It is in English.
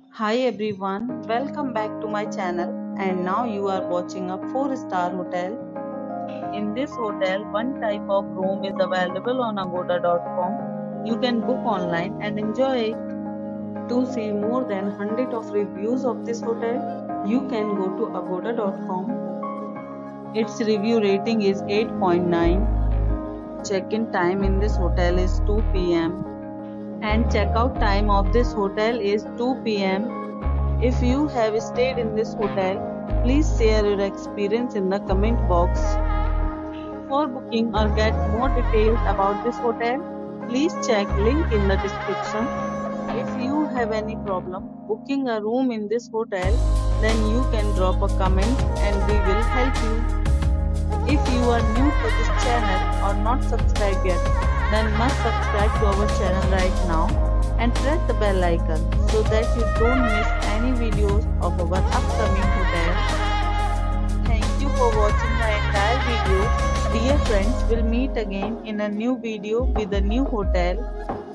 Hi everyone, welcome back to my channel and now you are watching a 4-star hotel. In this hotel, one type of room is available on agoda.com. You can book online and enjoy it. To see more than 100 of reviews of this hotel, you can go to agoda.com. Its review rating is 8.9. Check-in time in this hotel is 2 p.m. and check-out time of this hotel is 2 p.m. If you have stayed in this hotel, please share your experience in the comment box. For booking or get more details about this hotel, please check link in the description. If you have any problem booking a room in this hotel, then you can drop a comment and we will help you. If you are new to this channel or not subscribed yet, then must subscribe to our channel right now and press the bell icon so that you don't miss any videos of our upcoming hotel. Thank you for watching my entire video. Dear friends, we'll meet again in a new video with a new hotel.